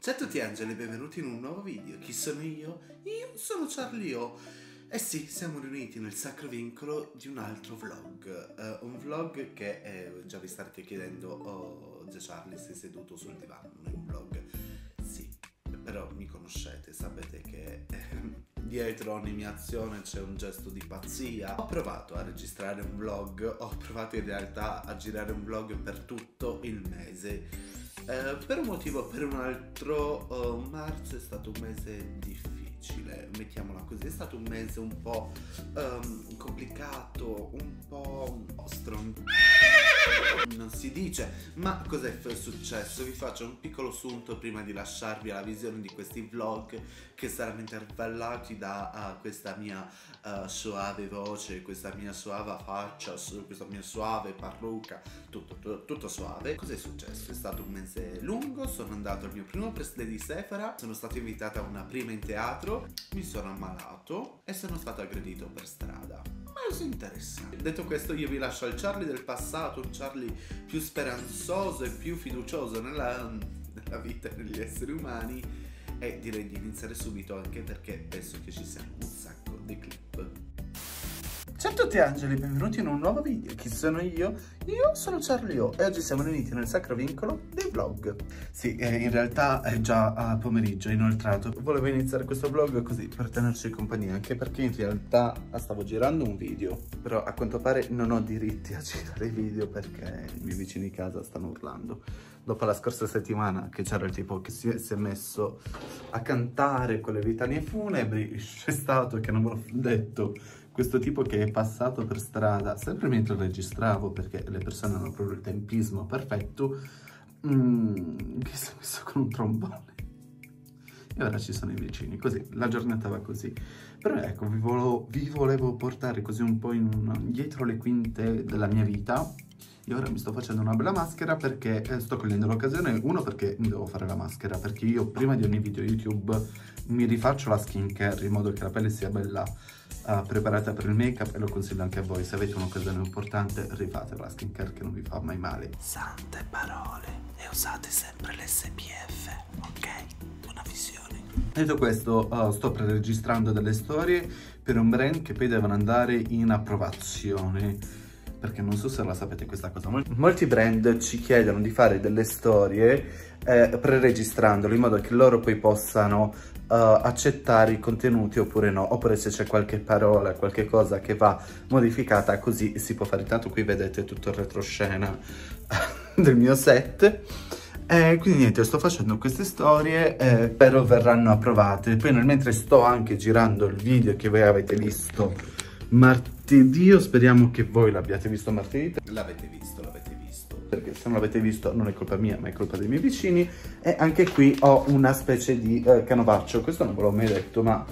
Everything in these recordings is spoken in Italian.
Ciao a tutti Angeli, benvenuti in un nuovo video. Chi sono io? Io sono Charlie O. Eh sì, siamo riuniti nel sacro vincolo di un altro vlog. Un vlog che già vi starete chiedendo, oh, già Charlie sei seduto sul divano, non è un vlog. Sì, però mi conoscete, sapete che dietro ogni mia azione c'è un gesto di pazzia. Ho provato a registrare un vlog, ho provato in realtà a girare un vlog per tutto il mese. Per un motivo o per un altro, marzo è stato un mese difficile, mettiamola così. È stato un mese un po' complicato, un po' nostro, non si dice. Ma cos'è successo? Vi faccio un piccolo sunto prima di lasciarvi alla visione di questi vlog che saranno intervallati da questa mia soave voce, questa mia suave faccia, questa mia suave parrucca, tutto suave. Cos'è successo? È stato un mese lungo, sono andato al mio primo press day di Sephora, sono stato invitato a una prima in teatro, mi sono ammalato e sono stato aggredito per strada. Ma è interessante. Detto questo, io vi lascio al Charlie del passato, un Charlie più speranzoso e più fiducioso nella vita e negli esseri umani, e direi di iniziare subito, anche perché penso che ci siano un sacco di clip. Ciao a tutti Angeli, benvenuti in un nuovo video. Chi sono io? Io sono Charlie O e oggi siamo riuniti nel sacro vincolo dei vlog. Sì, in realtà è già pomeriggio, inoltrato. Volevo iniziare questo vlog così per tenerci compagnia, anche perché in realtà stavo girando un video, però a quanto pare non ho diritti a girare i video perché i miei vicini di casa stanno urlando. Dopo la scorsa settimana che c'era il tipo che si è messo a cantare con le litanie funebri, c'è stato che non me l'ho detto questo tipo che è passato per strada, sempre mentre registravo, perché le persone hanno proprio il tempismo perfetto, che si è messo con un trombone. E ora ci sono i vicini, così, la giornata va così. Però ecco, vi volevo portare così un po' dietro le quinte della mia vita. E ora mi sto facendo una bella maschera perché sto cogliendo l'occasione. Uno, perché mi devo fare la maschera, perché io prima di ogni video YouTube mi rifaccio la skincare in modo che la pelle sia bella preparata per il make up, e lo consiglio anche a voi. Se avete un'occasione importante, rifate la skincare che non vi fa mai male. Sante parole, e usate sempre l'SPF, ok? Una visione. Detto questo, sto pre-registrando delle storie per un brand che poi devono andare in approvazione, perché non so se la sapete questa cosa. Molti brand ci chiedono di fare delle storie pre-registrandolo, in modo che loro poi possano accettare i contenuti oppure no, oppure se c'è qualche parola, qualche cosa che va modificata, così si può fare. Tanto qui vedete tutto il retroscena del mio set. Quindi niente, sto facendo queste storie, spero verranno approvate. Poi nel mentre sto anche girando il video che voi avete visto martedì, speriamo che voi l'abbiate visto martedì. L'avete visto, perché se non l'avete visto non è colpa mia, ma è colpa dei miei vicini. E anche qui ho una specie di canovaccio, questo non ve l'ho mai detto, ma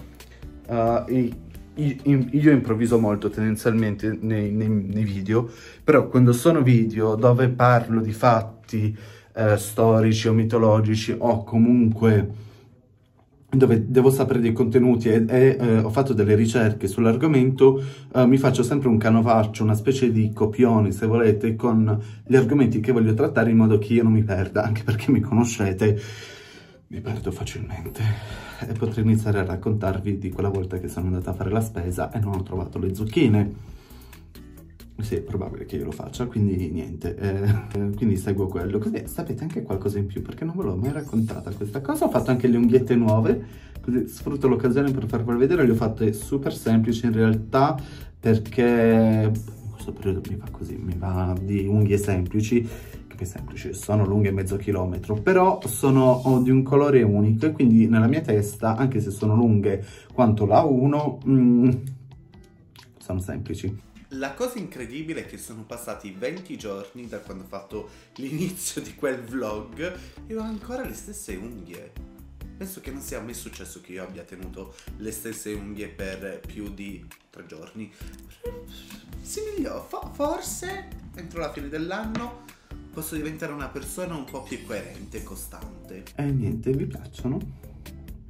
io improvviso molto tendenzialmente nei video, però quando sono video dove parlo di fatti storici o mitologici, o comunque dove devo sapere dei contenuti e ho fatto delle ricerche sull'argomento, mi faccio sempre un canovaccio, una specie di copione, se volete, con gli argomenti che voglio trattare, in modo che io non mi perda, anche perché mi conoscete, mi perdo facilmente. E potrei iniziare a raccontarvi di quella volta che sono andata a fare la spesa e non ho trovato le zucchine. Sì, è probabile che io lo faccia, quindi niente, quindi seguo quello, così sapete anche qualcosa in più, perché non ve l'ho mai raccontata questa cosa. Ho fatto anche le unghiette nuove, così sfrutto l'occasione per farvele vedere. Le ho fatte super semplici in realtà, perché in questo periodo mi va così, mi va di unghie semplici, che semplici, sono lunghe mezzo chilometro, però sono di un colore unico, e quindi nella mia testa, anche se sono lunghe quanto la 1, sono semplici. La cosa incredibile è che sono passati 20 giorni da quando ho fatto l'inizio di quel vlog e ho ancora le stesse unghie. Penso che non sia mai successo che io abbia tenuto le stesse unghie per più di 3 giorni. Si migliora, forse entro la fine dell'anno posso diventare una persona un po' più coerente e costante. E niente, vi piacciono?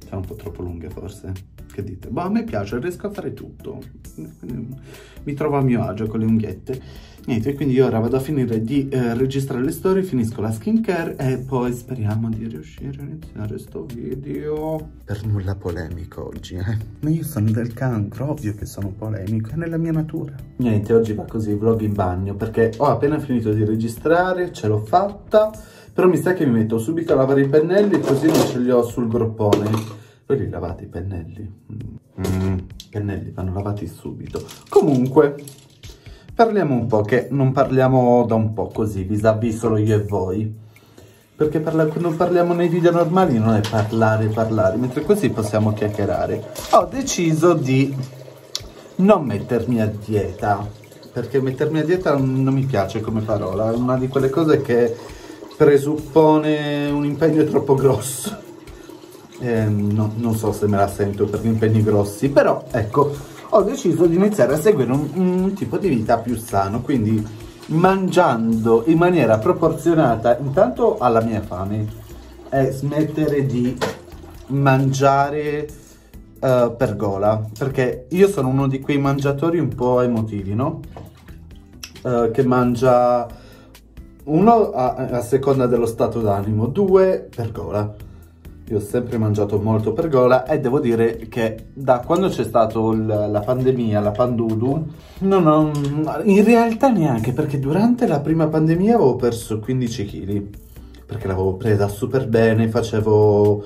Sono un po' troppo lunghe forse, che dite? Boh, a me piace, riesco a fare tutto, mi trovo a mio agio con le unghiette. Niente, quindi ora vado a finire di registrare le storie, finisco la skincare e poi speriamo di riuscire a iniziare sto video. Per nulla polemico oggi, Ma io sono del cancro, ovvio che sono polemico, è nella mia natura. Niente, oggi va così, vlog in bagno, perché ho appena finito di registrare, ce l'ho fatta, però mi sa che mi metto subito a lavare i pennelli così non ce li ho sul groppone. Voi li lavate i pennelli? I pennelli vanno lavati subito. Comunque, parliamo un po', che non parliamo da un po' così, vis-à-vis solo io e voi. Perché quando parliamo nei video normali non è parlare, mentre così possiamo chiacchierare. Ho deciso di non mettermi a dieta, perché mettermi a dieta non mi piace come parola, è una di quelle cose che presuppone un impegno troppo grosso. Non so se me la sento per gli impegni grossi, però ecco, ho deciso di iniziare a seguire un tipo di vita più sano, quindi mangiando in maniera proporzionata intanto alla mia fame e smettere di mangiare per gola, perché io sono uno di quei mangiatori un po' emotivi, no? Che mangia, uno a seconda dello stato d'animo, due per gola. Io ho sempre mangiato molto per gola e devo dire che da quando c'è stato la pandemia, la pandudu, in realtà neanche, perché durante la prima pandemia avevo perso 15 kg, perché l'avevo presa super bene, avevo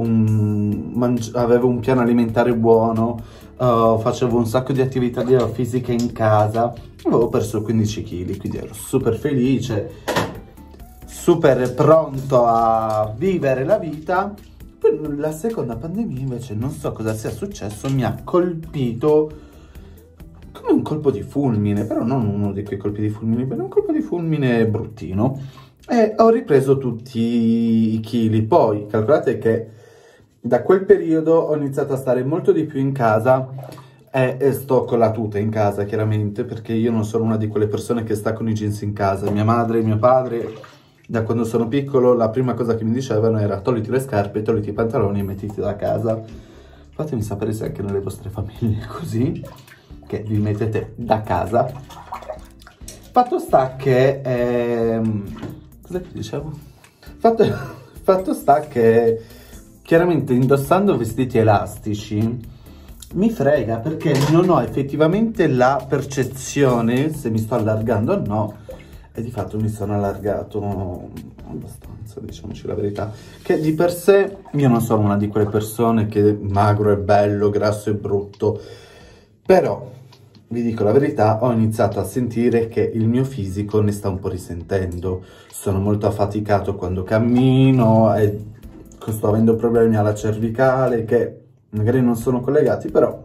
un piano alimentare buono, facevo un sacco di attività fisiche in casa, avevo perso 15 kg, quindi ero super felice, super pronto a vivere la vita. Poi la seconda pandemia invece non so cosa sia successo, mi ha colpito come un colpo di fulmine, però non uno di quei colpi di fulmine, ma un colpo di fulmine bruttino, e ho ripreso tutti i chili. Poi calcolate che da quel periodo ho iniziato a stare molto di più in casa e sto con la tuta in casa, chiaramente, perché io non sono una di quelle persone che sta con i jeans in casa. Mia madre e mio padre, da quando sono piccolo, la prima cosa che mi dicevano era: togliti le scarpe, togliti i pantaloni e mettiti da casa. Fatemi sapere se anche nelle vostre famiglie è così, che vi mettete da casa. Fatto sta che cosa ti dicevo? Fatto sta che chiaramente indossando vestiti elastici mi frega, perché non ho effettivamente la percezione se mi sto allargando o no. E di fatto mi sono allargato abbastanza, diciamoci la verità, che di per sé io non sono una di quelle persone che magro è bello, grasso è brutto, però vi dico la verità, ho iniziato a sentire che il mio fisico ne sta un po' risentendo. Sono molto affaticato quando cammino e sto avendo problemi alla cervicale che magari non sono collegati, però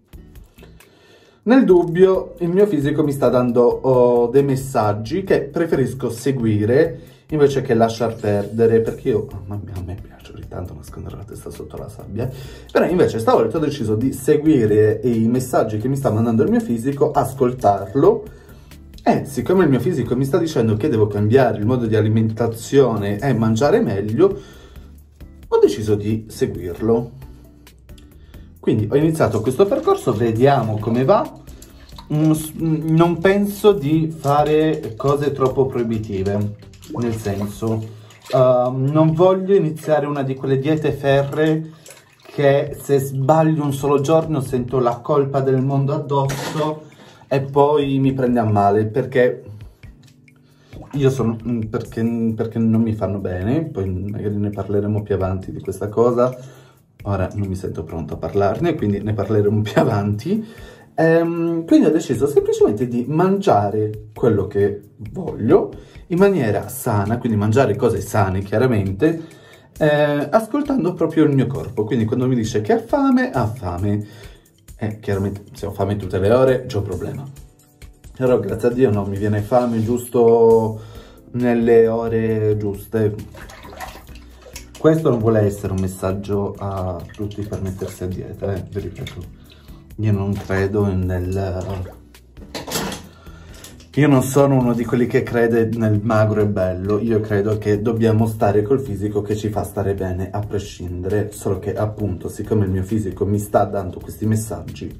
nel dubbio il mio fisico mi sta dando dei messaggi che preferisco seguire invece che lasciar perdere, perché io, a me piace ogni tanto nascondere la testa sotto la sabbia, però invece stavolta ho deciso di seguire i messaggi che mi sta mandando il mio fisico, ascoltarlo, e siccome il mio fisico mi sta dicendo che devo cambiare il modo di alimentazione e mangiare meglio, ho deciso di seguirlo. Quindi ho iniziato questo percorso, vediamo come va. Non penso di fare cose troppo proibitive, nel senso, non voglio iniziare una di quelle diete ferree che se sbaglio un solo giorno sento la colpa del mondo addosso e poi mi prende a male, perché io sono, perché non mi fanno bene. Poi magari ne parleremo più avanti di questa cosa. Ora non mi sento pronto a parlarne, quindi ne parleremo più avanti. Quindi ho deciso semplicemente di mangiare quello che voglio in maniera sana, quindi mangiare cose sane chiaramente, ascoltando proprio il mio corpo. Quindi quando mi dice che ha fame, ha fame. Chiaramente se ho fame tutte le ore c'ho un problema. Però grazie a Dio non mi viene fame giusto nelle ore giuste. Questo non vuole essere un messaggio a tutti per mettersi a dieta, vi ripeto. Io non credo Io non sono uno di quelli che crede nel magro e bello, io credo che dobbiamo stare col fisico che ci fa stare bene a prescindere, solo che appunto siccome il mio fisico mi sta dando questi messaggi,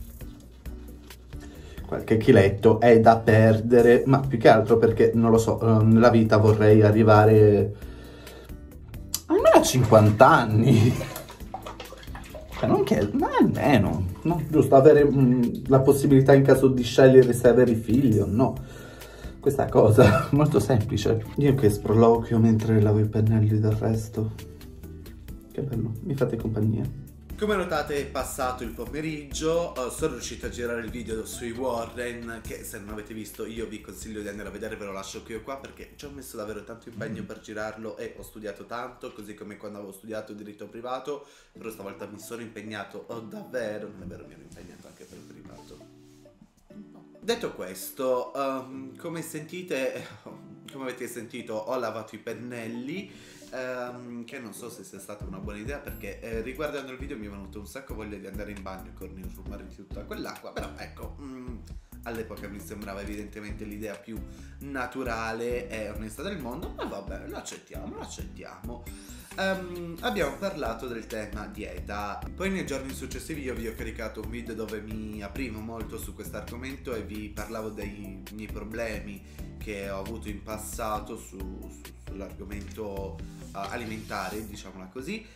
qualche chiletto è da perdere, ma più che altro perché, non lo so, nella vita vorrei arrivare almeno a 50 anni, non che, ma almeno, no? Giusto, avere la possibilità in caso di scegliere se avere figli o no. Questa cosa molto semplice. Io che sproloquio mentre lavo i pennelli del resto. Che bello, mi fate compagnia. Come notate è passato il pomeriggio, sono riuscito a girare il video sui Warren, che se non avete visto io vi consiglio di andare a vedere, ve lo lascio qui o qua perché ci ho messo davvero tanto impegno per girarlo e ho studiato tanto, così come quando avevo studiato diritto privato, però stavolta mi sono impegnato davvero, non è vero, mi ero impegnato anche per il privato. Detto questo, come sentite, come avete sentito, ho lavato i pennelli, che non so se sia stata una buona idea perché riguardando il video mi è venuto un sacco voglia di andare in bagno con il rumore di tutta quell'acqua, però ecco, all'epoca mi sembrava evidentemente l'idea più naturale e onesta del mondo, ma vabbè, lo accettiamo. Abbiamo parlato del tema dieta, poi nei giorni successivi io vi ho caricato un video dove mi aprivo molto su questo argomento e vi parlavo dei miei problemi che ho avuto in passato sull'argomento alimentare, diciamola così,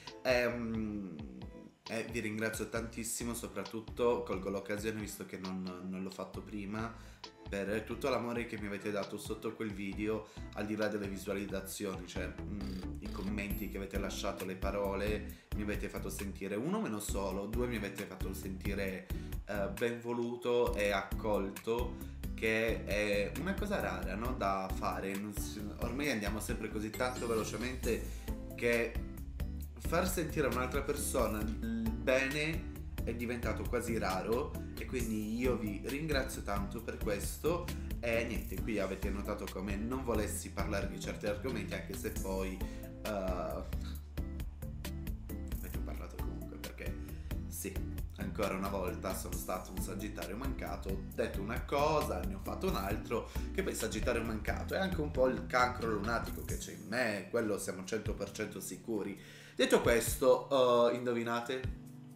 e vi ringrazio tantissimo, soprattutto colgo l'occasione, visto che non l'ho fatto prima, per tutto l'amore che mi avete dato sotto quel video, al di là delle visualizzazioni, cioè i commenti che avete lasciato, le parole, mi avete fatto sentire, uno meno solo, due mi avete fatto sentire ben voluto e accolto, che è una cosa rara, no? Da fare, ormai andiamo sempre così tanto velocemente che far sentire a un'altra persona il bene è diventato quasi raro, e quindi io vi ringrazio tanto per questo. E niente, qui avete notato come non volessi parlare di certi argomenti, anche se poi avete parlato comunque, perché sì, ancora una volta sono stato un sagittario mancato, ho detto una cosa, ne ho fatto un altro, che poi sagittario mancato è anche un po' il cancro lunatico che c'è in me, quello siamo 100% sicuri. Detto questo, indovinate?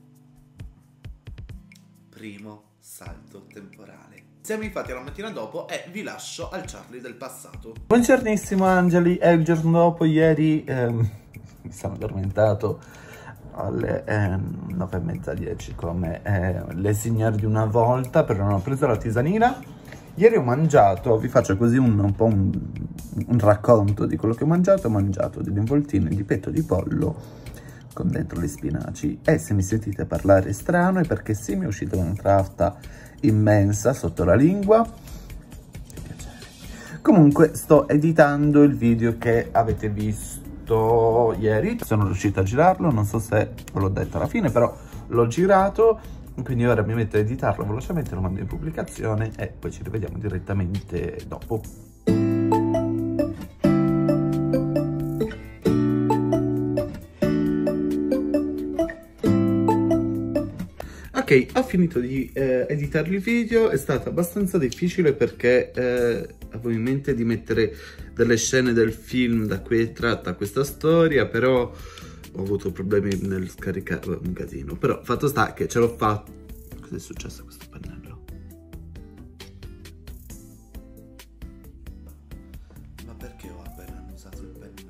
Primo salto temporale. Siamo infatti alla mattina dopo e vi lascio al Charlie del passato. Buongiornissimo Angeli, è il giorno dopo, ieri mi sono addormentato alle 9:30, 10 come le signore di una volta, però non ho preso la tisanina. Ieri ho mangiato, vi faccio così un po' un racconto di quello che ho mangiato delle involtine di petto di pollo con dentro le spinaci, e se mi sentite parlare strano è perché sì, mi è uscita una trafta immensa sotto la lingua. Che piacere. Comunque sto editando il video che avete visto ieri, sono riuscito a girarlo, non so se ve l'ho detto alla fine, però l'ho girato, quindi ora mi metto a editarlo velocemente, lo mando in pubblicazione e poi ci rivediamo direttamente dopo. Ok, ho finito di editare il video, è stato abbastanza difficile perché avevo in mente di mettere delle scene del film da cui è tratta questa storia, però ho avuto problemi nel scaricare un casino, però fatto sta che ce l'ho fatta. Cos'è successo a questo pennello? Ma perché ho appena annusato il pennello?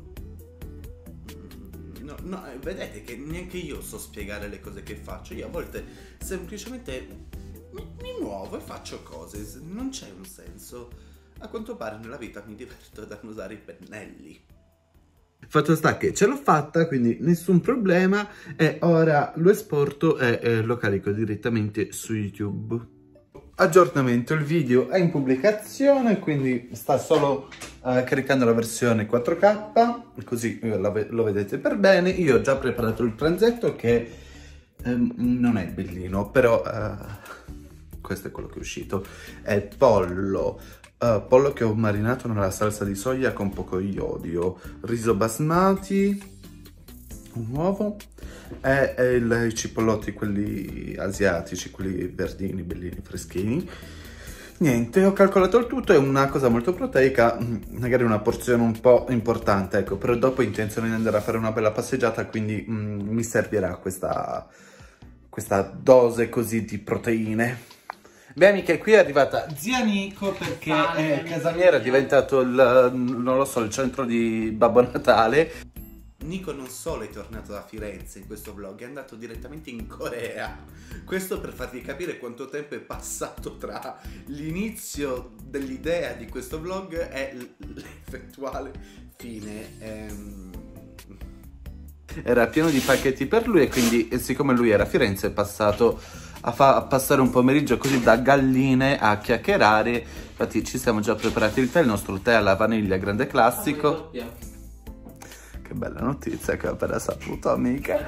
No, vedete che neanche io so spiegare le cose che faccio. Io a volte semplicemente mi muovo e faccio cose, non c'è un senso. A quanto pare nella vita mi diverto ad annusare i pennelli. Fatto sta che ce l'ho fatta, quindi nessun problema, e ora lo esporto e lo carico direttamente su YouTube. Aggiornamento, il video è in pubblicazione, quindi sta solo caricando la versione 4K, così lo vedete per bene. Io ho già preparato il pranzetto che non è bellino, però questo è quello che è uscito. È pollo che ho marinato nella salsa di soia con poco iodio, riso basmati, un uovo e i cipollotti, quelli asiatici, quelli verdini, bellini, freschini, Niente, ho calcolato il tutto, è una cosa molto proteica, magari una porzione un po' importante, ecco, però dopo ho intenzione di andare a fare una bella passeggiata, quindi mi servirà questa dose così di proteine. Beh amiche, qui è arrivata zia Nico perché casa mia era diventato non lo so, il centro di Babbo Natale. Nico non solo è tornato da Firenze in questo vlog, è andato direttamente in Corea. Questo per farvi capire quanto tempo è passato tra l'inizio dell'idea di questo vlog e l'effettuale fine. Era pieno di pacchetti per lui e quindi, siccome lui era a Firenze, è passato a passare un pomeriggio così da galline a chiacchierare. Infatti ci siamo già preparati il tè, il nostro tè alla vaniglia grande classico. Che bella notizia che ho appena saputo, amica.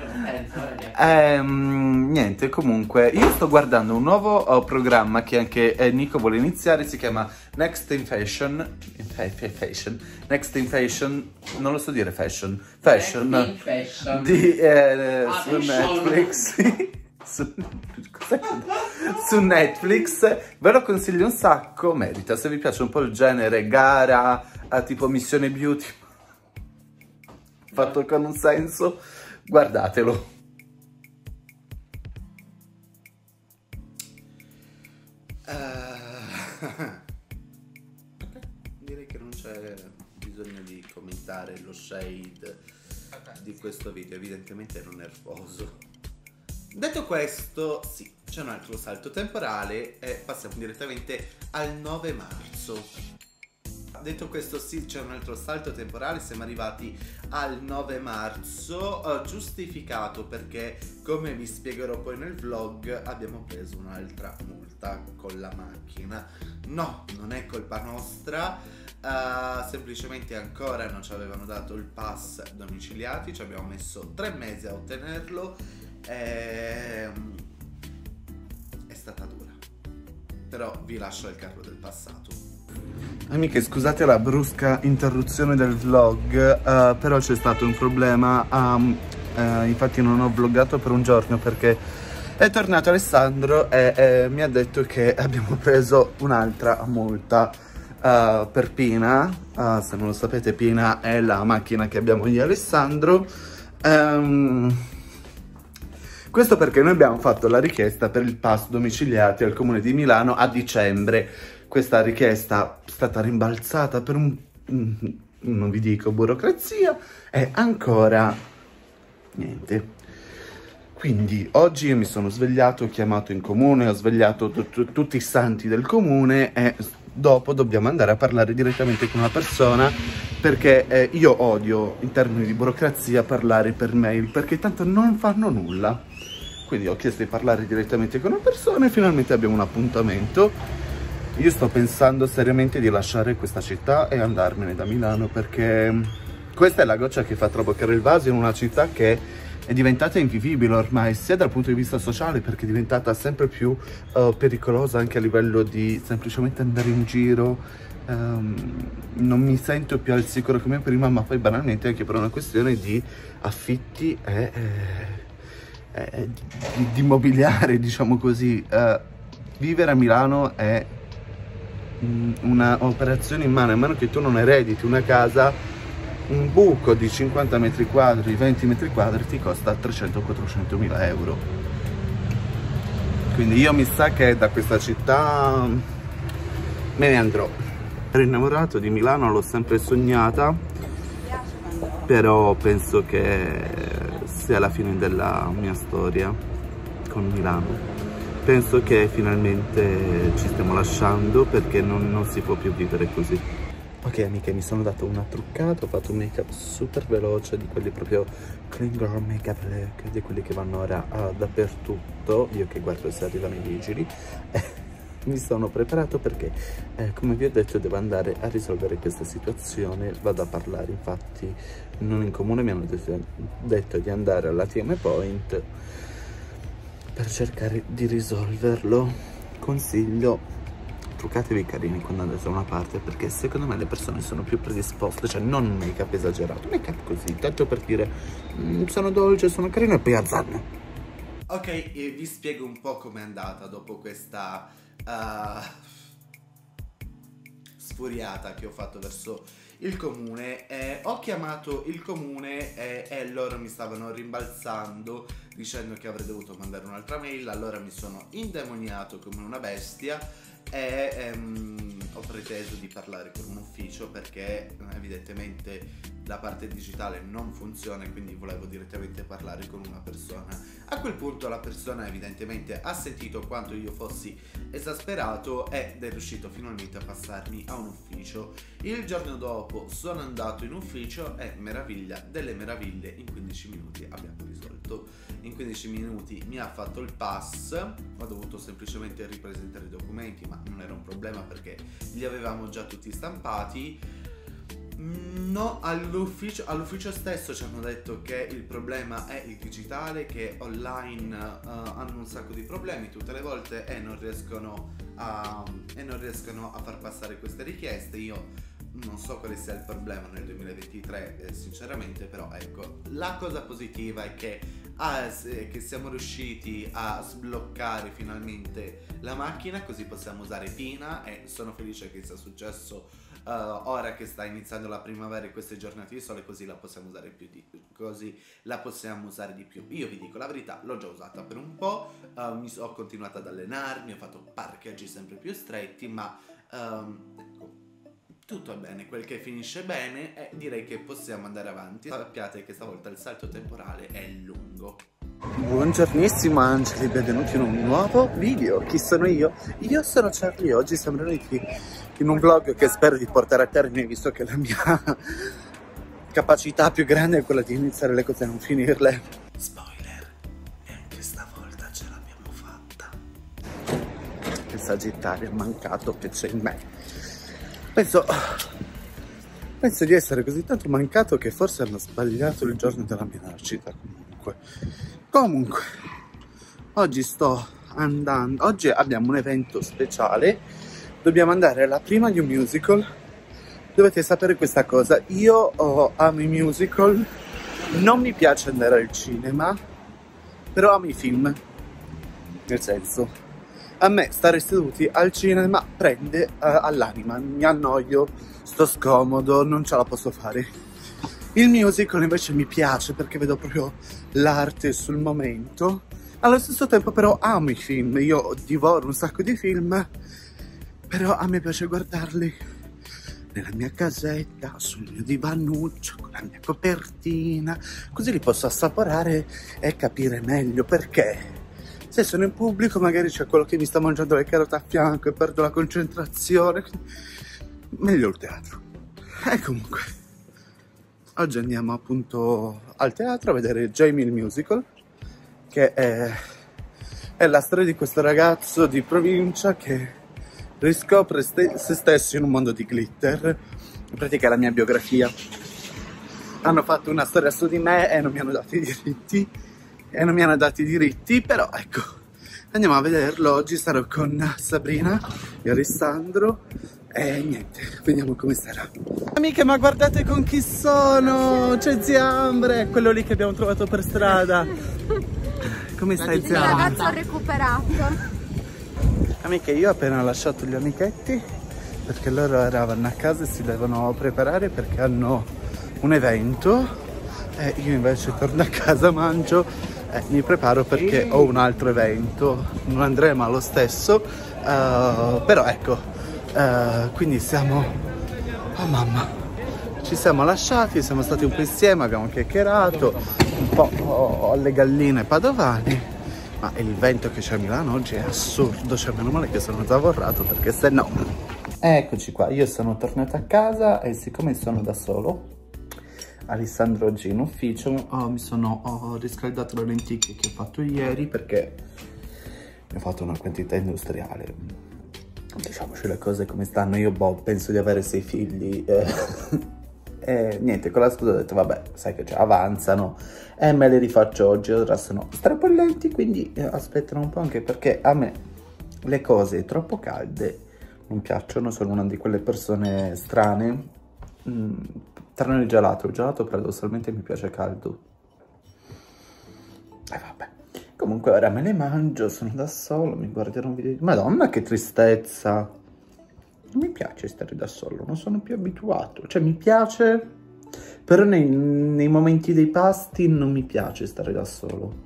Niente, comunque, io sto guardando un nuovo programma che anche Nico vuole iniziare, si chiama Next in Fashion. Next in Fashion, non lo so dire fashion. Di, su Netflix. Su Netflix, ve lo consiglio un sacco, merita. Se vi piace un po' il genere gara, tipo Missione Beauty, fatto con un senso, guardatelo. Direi che non c'è bisogno di commentare lo shade di questo video, evidentemente ero nervoso. Detto questo, sì, c'è un altro salto temporale e passiamo direttamente al 9 marzo. Detto questo, sì, c'è un altro salto temporale, siamo arrivati al 9 marzo, giustificato perché, come vi spiegherò poi nel vlog, abbiamo preso un'altra multa con la macchina. No, non è colpa nostra, semplicemente ancora non ci avevano dato il pass domiciliati, ci abbiamo messo 3 mesi a ottenerlo. È stata dura, però vi lascio il carro del passato. Amiche, scusate la brusca interruzione del vlog, però c'è stato un problema, infatti non ho vloggato per un giorno perché è tornato Alessandro e mi ha detto che abbiamo preso un'altra multa per Pina. Se non lo sapete, Pina è la macchina che abbiamo io e Alessandro. Questo perché noi abbiamo fatto la richiesta per il pass domiciliati al Comune di Milano a dicembre. Questa richiesta è stata rimbalzata per non vi dico burocrazia, e ancora niente. Quindi oggi io mi sono svegliato, ho chiamato in comune, ho svegliato tutti i santi del comune e dopo dobbiamo andare a parlare direttamente con una persona, perché io odio in termini di burocrazia parlare per mail, perché tanto non fanno nulla. Quindi ho chiesto di parlare direttamente con una persona e finalmente abbiamo un appuntamento. Io sto pensando seriamente di lasciare questa città e andarmene da Milano, perché questa è la goccia che fa traboccare il vaso in una città che è diventata invivibile ormai, sia dal punto di vista sociale, perché è diventata sempre più pericolosa anche a livello di semplicemente andare in giro. Non mi sento più al sicuro come prima, ma poi banalmente anche per una questione di affitti e di immobiliare, diciamo così. Vivere a Milano è una operazione immane, a meno che tu non erediti una casa. Un buco di 50 metri quadri, 20 metri quadri ti costa 300-400 mila euro. Quindi io mi sa che da questa città me ne andrò. Ero innamorato di Milano, l'ho sempre sognata, però penso che sia la fine della mia storia con Milano. Penso che finalmente ci stiamo lasciando, perché non si può più vivere così. Ok amiche, mi sono dato una truccata, ho fatto un make up super veloce, di quelli proprio clean girl makeup look, di quelli che vanno ora dappertutto. Io che guardo se arrivano i vigili. Mi sono preparato perché, come vi ho detto, devo andare a risolvere questa situazione. Vado a parlare, infatti non in comune mi hanno detto di andare all'ATM Point per cercare di risolverlo. Consiglio: truccatevi carini quando andate da una parte, perché secondo me le persone sono più predisposte, cioè non un make up esagerato, make up così, tanto per dire sono dolce, sono carino, e poi alzarlo. Ok, vi spiego un po' com'è andata dopo questa sfuriata che ho fatto verso il comune. Ho chiamato il comune e loro mi stavano rimbalzando dicendo che avrei dovuto mandare un'altra mail. Allora mi sono indemoniato come una bestia e ho preteso di parlare con un ufficio perché evidentemente la parte digitale non funziona e quindi volevo direttamente parlare con una persona. A quel punto la persona evidentemente ha sentito quanto io fossi esasperato ed è riuscito finalmente a passarmi a un ufficio. Il giorno dopo sono andato in ufficio e meraviglia delle meraviglie, in 15 minuti abbiamo risolto. In 15 minuti mi ha fatto il pass, ho dovuto semplicemente ripresentare i documenti, ma non era un problema perché li avevamo già tutti stampati. No, all'ufficio stesso ci hanno detto che il problema è il digitale, che online hanno un sacco di problemi tutte le volte e non riescono a far passare queste richieste. Io non so quale sia il problema nel 2023 sinceramente, però ecco, la cosa positiva è che siamo riusciti a sbloccare finalmente la macchina, così possiamo usare Pina e sono felice che sia successo ora che sta iniziando la primavera e queste giornate di sole, così la possiamo usare di più. Io vi dico la verità, l'ho già usata per un po', ho continuato ad allenarmi, ho fatto parcheggi sempre più stretti, ma ecco, tutto è bene, quel che finisce bene e direi che possiamo andare avanti. Sappiate che stavolta il salto temporale è lungo. Buongiornissimo Angeli, benvenuti in un nuovo video. Chi sono io? Io sono Charlie. Oggi siamo riuniti in un vlog che spero di portare a termine, visto che la mia capacità più grande è quella di iniziare le cose e non finirle. Spoiler, neanche stavolta ce l'abbiamo fatta. Il Sagittario è mancato che c'è in me. Penso di essere così tanto mancato che forse hanno sbagliato il giorno della mia nascita. Comunque, oggi abbiamo un evento speciale, dobbiamo andare alla prima di un musical. Dovete sapere questa cosa, io amo i musical, non mi piace andare al cinema, però amo i film, nel senso, a me stare seduti al cinema prende all'anima, mi annoio, sto scomodo, non ce la posso fare. Il musical invece mi piace perché vedo proprio l'arte sul momento. Allo stesso tempo però amo i film, io divoro un sacco di film, però a me piace guardarli nella mia casetta, sul mio divanuccio, con la mia copertina, così li posso assaporare e capire meglio perché. Se sono in pubblico magari c'è quello che mi sta mangiando le carote a fianco e perdo la concentrazione. Meglio il teatro. E comunque, oggi andiamo appunto al teatro a vedere Jamie il musical, che è la storia di questo ragazzo di provincia che riscopre se stesso in un mondo di glitter. In pratica è la mia biografia. Hanno fatto una storia su di me e non mi hanno dato i diritti. Però ecco, andiamo a vederlo. Oggi sarò con Sabrina e Alessandro e niente, vediamo come sarà. Amiche, ma guardate con chi sono! C'è Ziambre, quello lì che abbiamo trovato per strada. Come stai, Ziambre? Il ragazzo ha recuperato. Amiche, io ho appena lasciato gli amichetti perché loro eravano a casa e si devono preparare perché hanno un evento e io invece torno a casa, mangio e mi preparo perché ho un altro evento. Non andremo allo stesso, però ecco, quindi siamo... Oh mamma! Ci siamo lasciati, siamo stati un po' insieme, abbiamo chiacchierato un po' alle galline padovane. Ma il vento che c'è a Milano oggi è assurdo, cioè meno male che sono zavorrato perché se no... Eccoci qua, io sono tornato a casa e siccome sono da solo, Alessandro oggi in ufficio, ho riscaldato le lenticchie che ho fatto ieri perché ne ho fatto una quantità industriale. Diciamoci le cose come stanno, io penso di avere 6 figli e niente, con la scusa ho detto vabbè, sai che già avanzano e me le rifaccio oggi. Ora sono strabollenti, quindi aspettano un po', anche perché a me le cose troppo calde non piacciono, sono una di quelle persone strane. Tranne il gelato paradossalmente mi piace caldo. E vabbè, comunque ora me le mangio, sono da solo, mi guarderò un video. Madonna che tristezza, non mi piace stare da solo, non sono più abituato. Cioè mi piace, però nei momenti dei pasti non mi piace stare da solo.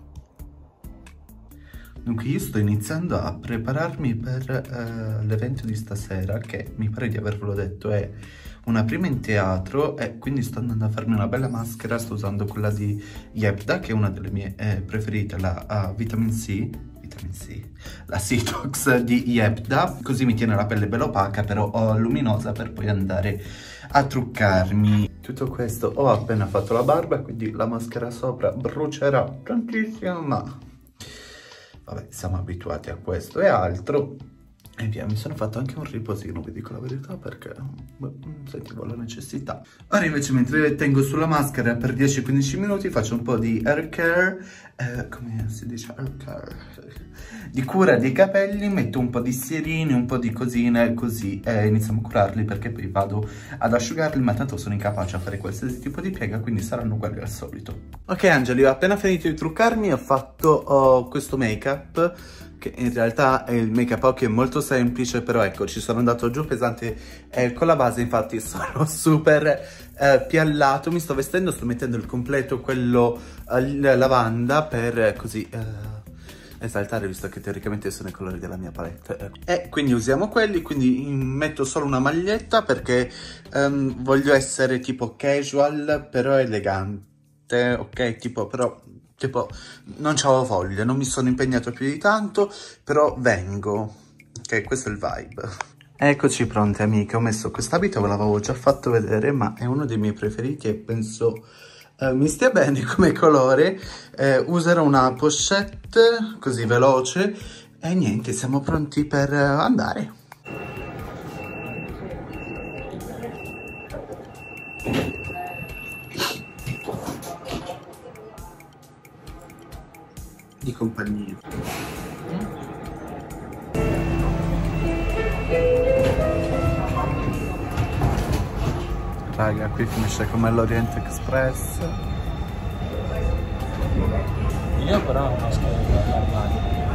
Dunque io sto iniziando a prepararmi per l'evento di stasera, che mi pare di avervelo detto è una prima in teatro, e quindi sto andando a farmi una bella maschera. Sto usando quella di Yepda, che è una delle mie preferite, la Vitamin C, la Citox di Yepda, così mi tiene la pelle bella opaca però luminosa per poi andare a truccarmi. Tutto questo, ho appena fatto la barba, quindi la maschera sopra brucerà tantissimo, ma vabbè, siamo abituati a questo e altro. E via, mi sono fatto anche un riposino, vi dico la verità, perché sentivo la necessità. Ora invece, mentre tengo sulla maschera per 10-15 minuti, faccio un po' di hair care, come si dice hair care? Di cura dei capelli, metto un po' di sierini, un po' di cosine, così iniziamo a curarli, perché poi vado ad asciugarli, ma tanto sono incapace a fare qualsiasi tipo di piega, quindi saranno uguali al solito. Ok Angeli, ho appena finito di truccarmi, ho fatto questo make-up, che in realtà è il make-up occhio, è molto semplice, però ecco, ci sono andato giù pesante con la base, infatti sono super piallato. Mi sto vestendo, sto mettendo il completo, quello lavanda, per così esaltare, visto che teoricamente sono i colori della mia palette. E quindi usiamo quelli, quindi metto solo una maglietta perché voglio essere tipo casual, però elegante, ok? Tipo non c'avevo voglia, non mi sono impegnato più di tanto, però vengo. Ok, questo è il vibe. Eccoci pronte amiche, ho messo quest'abito, ve l'avevo già fatto vedere, ma è uno dei miei preferiti e penso mi stia bene come colore. Userò una pochette così veloce e niente, siamo pronti per andare. Di compagnia. Raga, qui finisce come l'Orient Express. Io però non riesco a.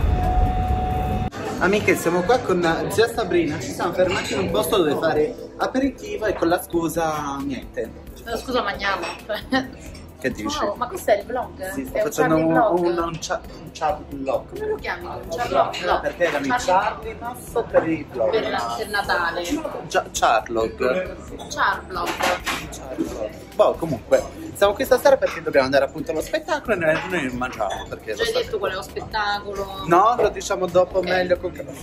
Amiche, siamo qua con zia Sabrina, ci siamo fermati in un posto dove fare aperitivo e con la scusa niente. Scusa, mangiamo. Che dici? No, ma questo è il vlog? Sì, sto è facendo un vlog? vlog. Come lo chiami? Un Charlotte? No, perché erano i Charlie Pass per i vlog. Per il Natale. Charlog. Charvlog. Boh, comunque, siamo qui stasera perché dobbiamo andare appunto allo spettacolo e noi non mangiamo. Perché Già hai detto qual è lo spettacolo? No, lo diciamo dopo, Okay. meglio con calma.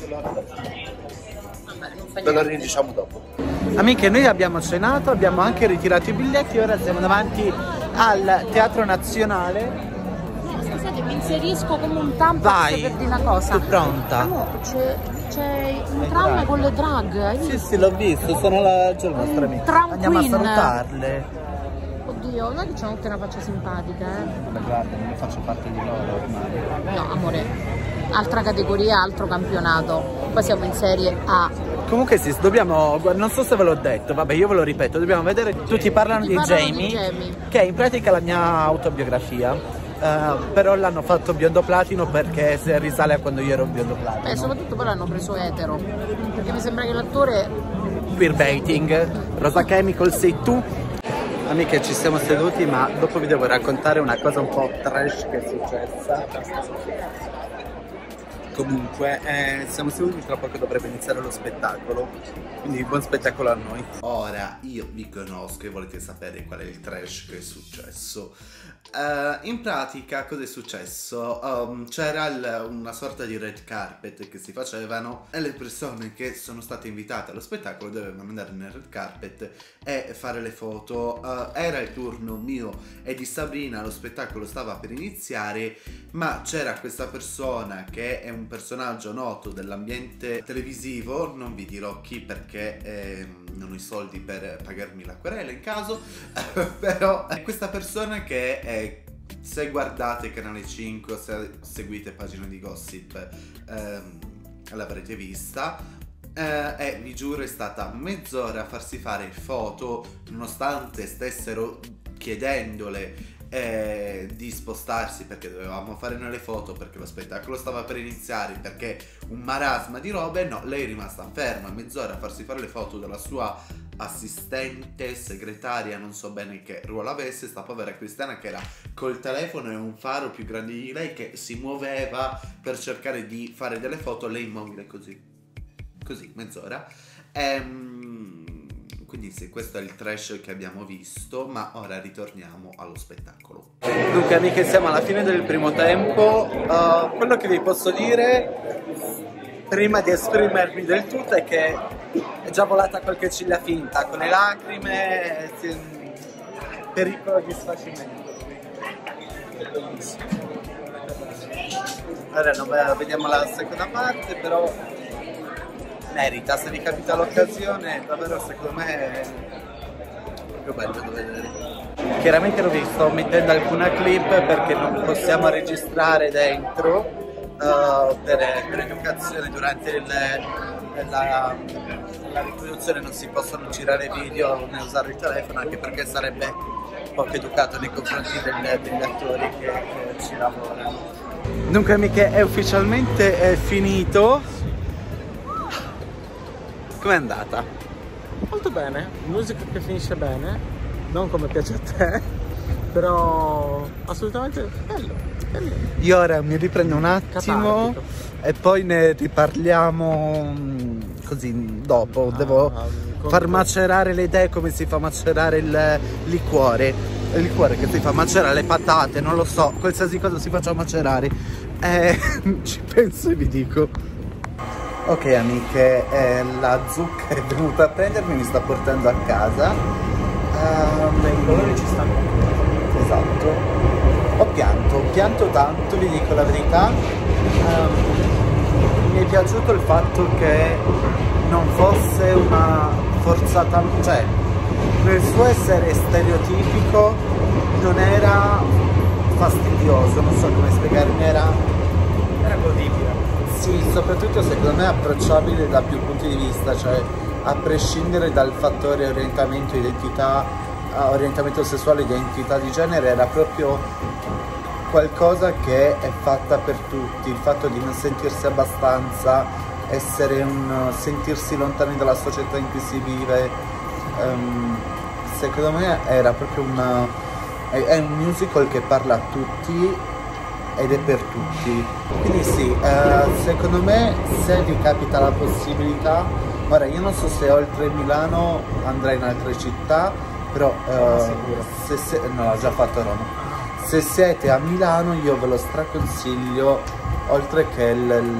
Vabbè, non fa Ve lo niente. ridiciamo dopo. Amiche, noi abbiamo cenato, abbiamo anche ritirato i biglietti, ora siamo davanti al Teatro Nazionale. Scusate, mi inserisco come un tampax. Vai, per dire una cosa. tu pronta? No, c'è un tram con le drag, hai visto? Sì, l'ho visto, sono la nostra amica. Tram Andiamo queen. a salutarle. Oddio, non è che c'è tutte una faccia simpatica, Ma guarda, non ne faccio parte di loro ormai. No, amore, altra categoria, altro campionato. Qua siamo in Serie A. Comunque sì, dobbiamo, non so se ve l'ho detto, vabbè io ve lo ripeto, dobbiamo vedere, tutti parlano di Jamie, che è in pratica la mia autobiografia, però l'hanno fatto biondo platino perché se risale a quando io ero biondo platino. Soprattutto poi l'hanno preso etero, perché mi sembra che l'attore... Queerbaiting, Rosa Chemical sei tu? Amiche, ci siamo seduti, ma dopo vi devo raccontare una cosa un po' trash che è successa. Comunque, siamo seduti, tra poco dovrebbe iniziare lo spettacolo, quindi buon spettacolo a noi. Ora, io vi conosco e volete sapere qual è il trash che è successo. In pratica, cosa è successo? C'era una sorta di red carpet che si facevano e le persone che sono state invitate allo spettacolo dovevano andare nel red carpet e fare le foto. Era il turno mio e di Sabrina, lo spettacolo stava per iniziare, ma c'era questa persona che è un personaggio noto dell'ambiente televisivo, non vi dirò chi perché non ho i soldi per pagarmi la querela in caso, però è questa persona che se guardate Canale 5, se seguite pagine di gossip l'avrete vista. E vi giuro è stata mezz'ora a farsi fare foto nonostante stessero chiedendole di spostarsi perché dovevamo fare noi le foto, perché lo spettacolo stava per iniziare, perché un marasma di robe, no, lei è rimasta ferma mezz'ora a farsi fare le foto dalla sua assistente, segretaria, non so bene che ruolo avesse, sta povera Cristiana che era col telefono e un faro più grande di lei che si muoveva per cercare di fare delle foto, lei immobile così mezz'ora. Quindi sì, questo è il trash che abbiamo visto, ma ora ritorniamo allo spettacolo. Dunque amiche, siamo alla fine del primo tempo. Quello che vi posso dire, prima di esprimermi del tutto, è che è già volata qualche ciglia finta, con le lacrime, pericolo di sfacimento. Ora vediamo la seconda parte, però merita, se vi capita l'occasione, davvero secondo me è proprio bello da vedere. Chiaramente non vi sto mettendo alcuna clip perché non possiamo registrare dentro per educazione. Durante la riproduzione non si possono girare video né usare il telefono, anche perché sarebbe poco educato nei confronti degli attori che ci lavorano. Dunque amiche, è ufficialmente finito. Com'è andata? Molto bene, musica che finisce bene, non come piace a te, però assolutamente bello. Io ora mi riprendo un attimo Catartico. e poi ne riparliamo così dopo. Devo far macerare le idee come si fa macerare il liquore. Il liquore che si fa macerare, le patate, non lo so, qualsiasi cosa si faccia macerare. Ci penso e vi dico. Ok amiche, la zucca è venuta a prendermi, mi sta portando a casa. I colori ci stanno. Esatto. Ho pianto tanto, vi dico la verità. Mi è piaciuto il fatto che non fosse una forzata, cioè nel suo essere stereotipico non era fastidioso, non so come spiegarmi, era godibile. sì, soprattutto secondo me è approcciabile da più punti di vista, cioè a prescindere dal fattore orientamento, identità, orientamento sessuale, identità di genere, era proprio qualcosa che è fatta per tutti. Il fatto di non sentirsi abbastanza, sentirsi lontani dalla società in cui si vive, secondo me era proprio è un musical che parla a tutti ed è per tutti, quindi sì, secondo me se vi capita la possibilità, ora io non so se oltre Milano andrei in altre città, però no, ho già fatto Roma. Se siete a Milano io ve lo straconsiglio, oltre che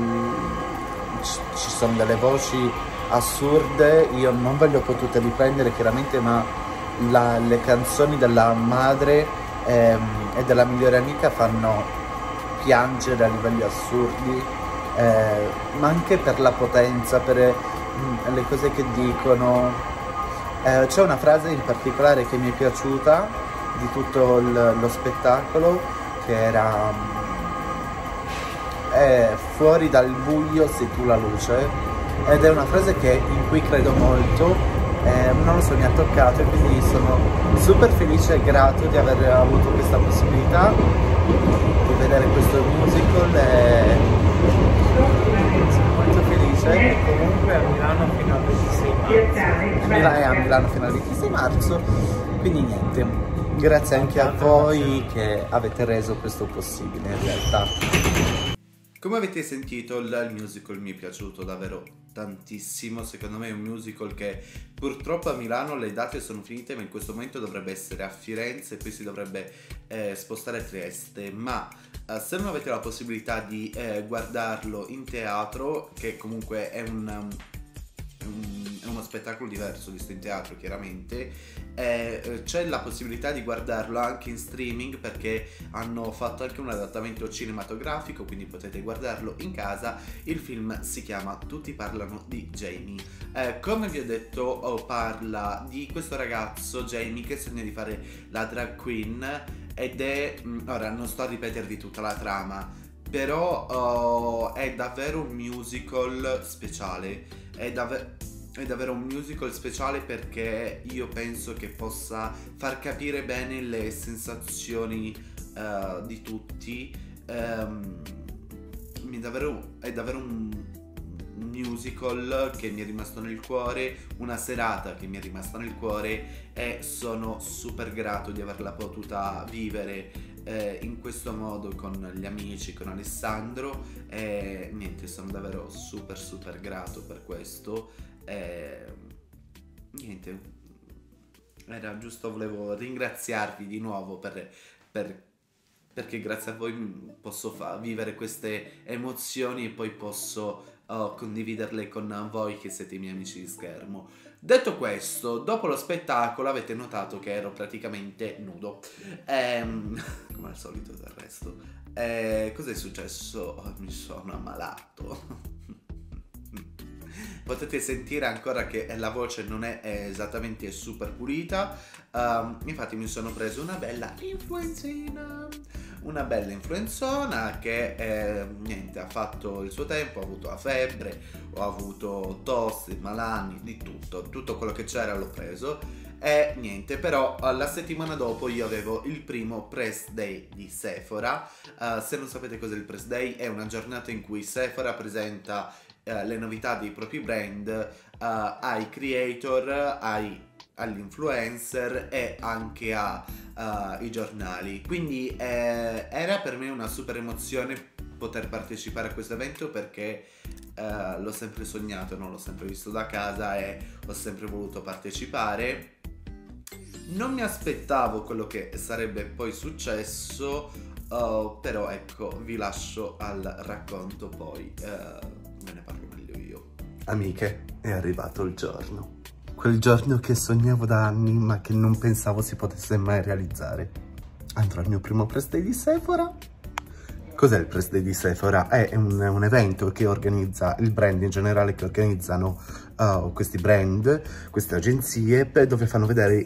ci sono delle voci assurde, io non ve le ho potute riprendere chiaramente, ma le canzoni della madre e della migliore amica fanno piangere a livelli assurdi, ma anche per la potenza, per le cose che dicono. C'è una frase in particolare che mi è piaciuta di tutto lo spettacolo, che era fuori dal buio sei tu la luce, ed è una frase in cui credo molto, non lo so, mi ha toccato, e quindi sono super felice e grato di aver avuto questa possibilità di vedere questo musical, e sono molto felice. E comunque a Milano fino al 26 marzo. È a Milano fino al 26 marzo, quindi niente, grazie anche a voi che avete reso questo possibile in realtà. Come avete sentito, il musical mi è piaciuto davvero tantissimo. Secondo me è un musical che purtroppo a Milano le date sono finite, ma in questo momento dovrebbe essere a Firenze e poi si dovrebbe spostare a Trieste. Ma se non avete la possibilità di guardarlo in teatro, che comunque è uno spettacolo diverso visto in teatro chiaramente, c'è la possibilità di guardarlo anche in streaming, perché hanno fatto anche un adattamento cinematografico, quindi potete guardarlo in casa. Il film si chiama Tutti parlano di Jamie. Come vi ho detto, parla di questo ragazzo Jamie che sogna di fare la drag queen, ed è, ora non sto a ripetervi tutta la trama, però è davvero un musical speciale, è è davvero un musical speciale perché io penso che possa far capire bene le sensazioni di tutti. È davvero un musical che mi è rimasto nel cuore, una serata che mi è rimasta nel cuore, e sono super grato di averla potuta vivere in questo modo con gli amici, con Alessandro, e niente, sono davvero super grato per questo. Niente, era giusto, volevo ringraziarvi di nuovo perché grazie a voi posso vivere queste emozioni e poi posso condividerle con voi che siete i miei amici di schermo. Detto questo, dopo lo spettacolo avete notato che ero praticamente nudo, come al solito del resto. Cos'è successo? Mi sono ammalato. Potete sentire ancora che la voce non è esattamente super pulita, infatti mi sono preso una bella influenzona che niente, ha fatto il suo tempo, ho avuto la febbre, ho avuto tosse, malanni, di tutto quello che c'era l'ho preso. E niente, però la settimana dopo io avevo il primo press day di Sephora. Se non sapete cos'è il press day, è una giornata in cui Sephora presenta le novità dei propri brand ai creator, agli influencer e anche ai giornali. Quindi era per me una super emozione poter partecipare a questo evento perché l'ho sempre sognato, no? L'ho sempre visto da casa e ho sempre voluto partecipare. Non mi aspettavo quello che sarebbe poi successo, però ecco, vi lascio al racconto, poi ve ne parlo meglio io. Amiche, è arrivato il giorno. Quel giorno che sognavo da anni ma che non pensavo si potesse mai realizzare. Andrò al mio primo press day di Sephora. Cos'è il press day di Sephora? È un evento che organizza il brand in generale, che organizzano questi brand, queste agenzie, dove fanno vedere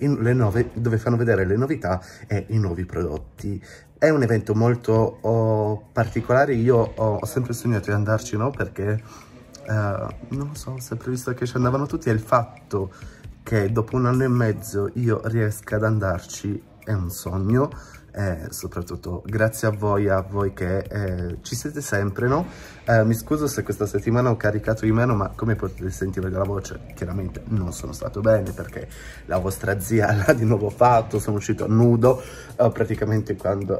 le novità e i nuovi prodotti. È un evento molto particolare, io ho sempre sognato di andarci, no? Perché, non lo so, ho sempre visto che ci andavano tutti, e il fatto che dopo 1 anno e mezzo io riesca ad andarci è un sogno. Soprattutto grazie a voi che ci siete sempre, no? Mi scuso se questa settimana ho caricato di meno, ma come potete sentire dalla voce, chiaramente non sono stato bene perché la vostra zia l'ha di nuovo fatto, sono uscito nudo, praticamente quando...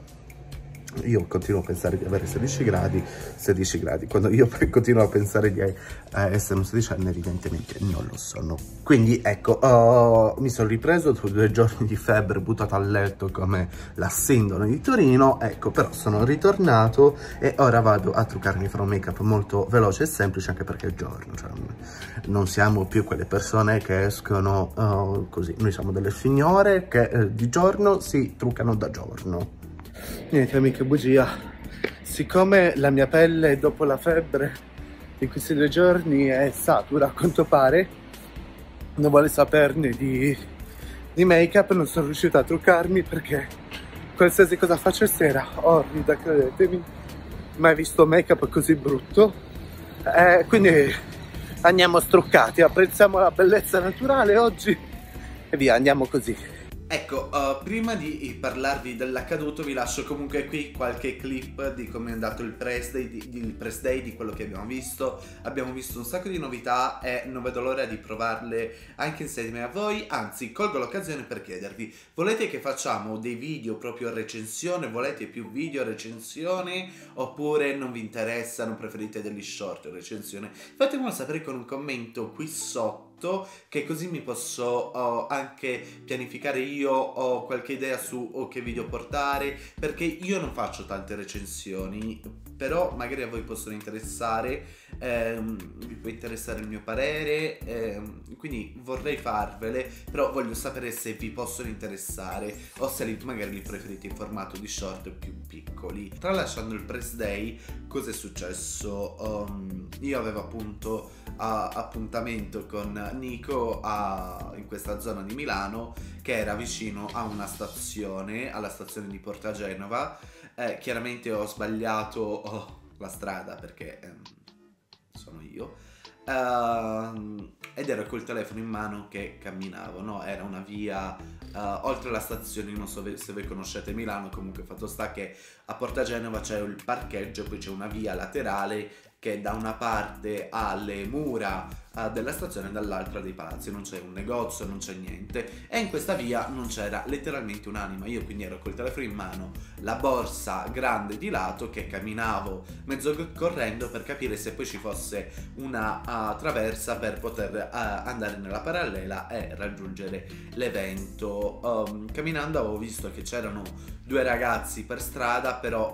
Io continuo a pensare di avere 16 gradi, quando io continuo a pensare di essere un sedicenne, evidentemente non lo sono. Quindi ecco, mi sono ripreso dopo 2 giorni di febbre, buttato a letto come la sindone di Torino, ecco, però sono ritornato e ora vado a truccarmi, farò un make up molto veloce e semplice, anche perché è giorno, cioè non siamo più quelle persone che escono così, noi siamo delle signore che di giorno si truccano da giorno. Niente amiche, bugia, siccome la mia pelle dopo la febbre di questi 2 giorni è satura a quanto pare, non vuole saperne di make up, non sono riuscita a truccarmi perché qualsiasi cosa faccio sera orrida, credetemi, mai visto make up così brutto, quindi andiamo struccati, apprezziamo la bellezza naturale oggi e via, andiamo così. Ecco, prima di parlarvi dell'accaduto vi lascio comunque qui qualche clip di come è andato il press day, di quello che abbiamo visto. Abbiamo visto un sacco di novità e non vedo l'ora di provarle anche insieme a voi. Anzi, colgo l'occasione per chiedervi: volete che facciamo dei video proprio recensione? Volete più video recensione? Oppure non vi interessano, preferite degli short recensione? Fatemelo sapere con un commento qui sotto, che così mi posso anche pianificare io qualche idea su che video portare, perché io non faccio tante recensioni, però magari a voi possono interessare, vi può interessare il mio parere, quindi vorrei farvele, però voglio sapere se vi possono interessare o se magari li preferite in formato di short più piccoli. Tralasciando il press day, cosa è successo? Io avevo appunto appuntamento con Nico in questa zona di Milano, che era vicino a una stazione, alla stazione di Porta Genova. Chiaramente ho sbagliato la strada perché sono io, ed ero col telefono in mano che camminavo, no? Era una via oltre la stazione, non so se voi conoscete Milano, comunque fatto sta che a Porta Genova c'è il parcheggio, poi c'è una via laterale che da una parte ha le mura della stazione e dall'altra dei palazzi, non c'è un negozio, non c'è niente, e in questa via non c'era letteralmente un'anima. Io quindi ero col telefono in mano, la borsa grande di lato, che camminavo mezzo correndo per capire se poi ci fosse una traversa per poter andare nella parallela e raggiungere l'evento. Camminando avevo visto che c'erano 2 ragazzi per strada, però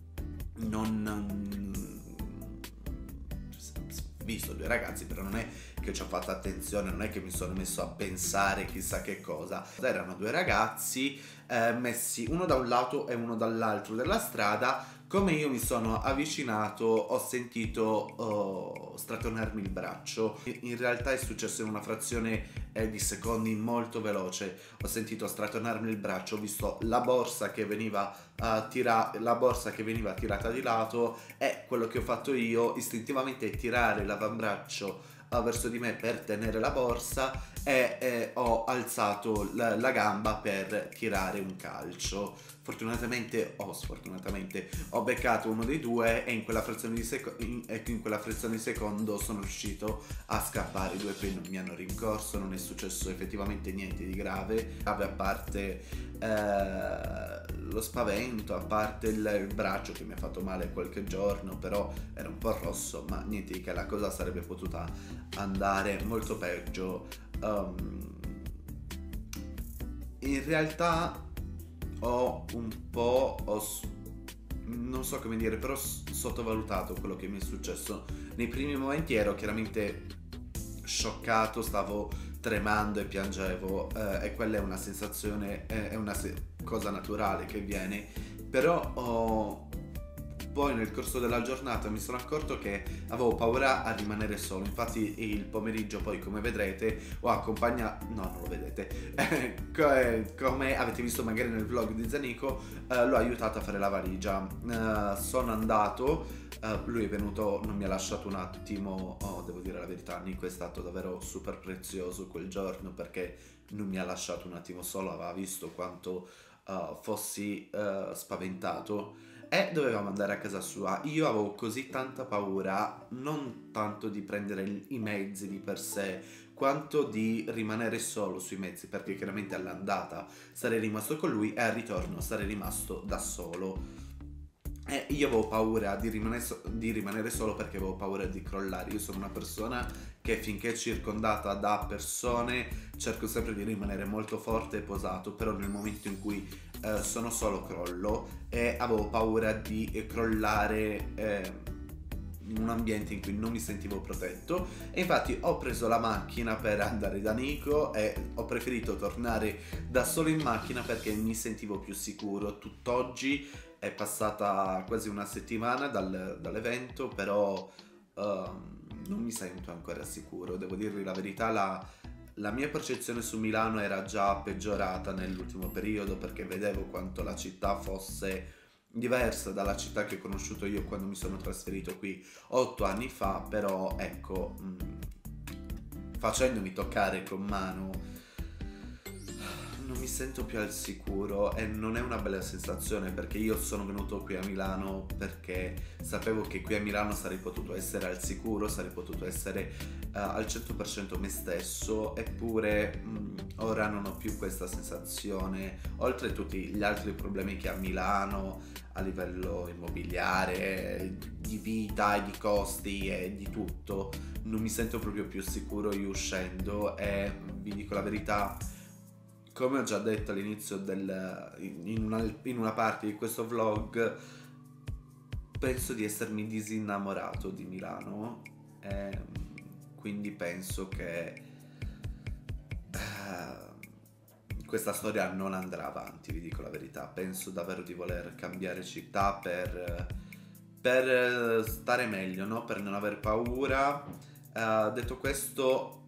visto 2 ragazzi, però non è che ci ho fatto attenzione, non è che mi sono messo a pensare chissà che cosa. Erano 2 ragazzi messi uno da un lato e uno dall'altro della strada. Come io mi sono avvicinato ho sentito strattonarmi il braccio. In realtà è successo in una frazione di secondi molto veloce. Ho sentito strattonarmi il braccio, ho visto la borsa che veniva tirata di lato, e quello che ho fatto io istintivamente è tirare l'avambraccio verso di me per tenere la borsa, e ho alzato la gamba per tirare un calcio. Fortunatamente o sfortunatamente ho beccato uno dei 2, e in quella frazione di secondo sono riuscito a scappare. I 2 poi non mi hanno rincorso, non è successo effettivamente niente di grave, a parte lo spavento, a parte il braccio che mi ha fatto male qualche giorno, però era un po' rosso, ma niente di che. La cosa sarebbe potuta andare molto peggio. In realtà non so come dire, però sottovalutato quello che mi è successo. Nei primi momenti ero chiaramente scioccato, stavo tremando e piangevo, e quella è una sensazione, è una cosa naturale che viene, però poi nel corso della giornata mi sono accorto che avevo paura a rimanere solo. Infatti il pomeriggio poi, come vedrete, ho accompagnato, no, non lo vedete, come avete visto magari nel vlog di Zanico, l'ho aiutato a fare la valigia. Sono andato, lui è venuto, non mi ha lasciato un attimo, devo dire la verità, Nico è stato davvero super prezioso quel giorno, perché non mi ha lasciato un attimo solo, aveva visto quanto fossi spaventato, e dovevamo andare a casa sua. Io avevo così tanta paura, non tanto di prendere i mezzi di per sé, quanto di rimanere solo sui mezzi, perché chiaramente all'andata sarei rimasto con lui e al ritorno sarei rimasto da solo. E io avevo paura di rimanere solo, perché avevo paura di crollare. Io sono una persona che finché è circondata da persone cerco sempre di rimanere molto forte e posato, però nel momento in cui sono solo crollo, e avevo paura di crollare in un ambiente in cui non mi sentivo protetto, e infatti ho preso la macchina per andare da Nico e ho preferito tornare da solo in macchina perché mi sentivo più sicuro. Tutt'oggi è passata quasi una settimana dall'evento, però non mi sento ancora sicuro. Devo dirvi la verità, la mia percezione su Milano era già peggiorata nell'ultimo periodo, perché vedevo quanto la città fosse diversa dalla città che ho conosciuto io quando mi sono trasferito qui 8 anni fa. Però ecco, facendomi toccare con mano non mi sento più al sicuro, e non è una bella sensazione, perché io sono venuto qui a Milano perché sapevo che qui a Milano sarei potuto essere al sicuro, sarei potuto essere al 100% me stesso, eppure ora non ho più questa sensazione. Oltre a tutti gli altri problemi che ha Milano a livello immobiliare, di vita e di costi e di tutto, non mi sento proprio più sicuro io uscendo. E vi dico la verità, come ho già detto all'inizio in una parte di questo vlog, penso di essermi disinnamorato di Milano, quindi penso che questa storia non andrà avanti, vi dico la verità. Penso davvero di voler cambiare città per stare meglio, no? Per non aver paura. Detto questo,